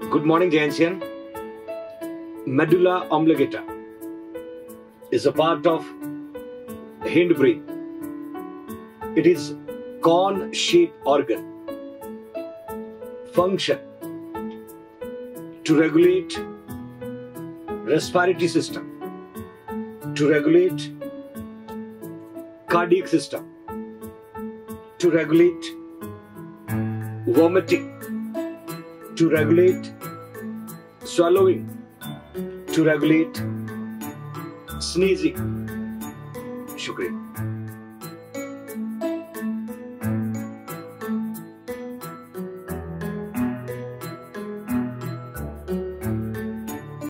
Good morning, Jayantian. Medulla oblongata is a part of hindbrain. It is cone-shaped organ. Function to regulate respiratory system, to regulate cardiac system, to regulate vomiting, to regulate swallowing, to regulate sneezing. Shukriya.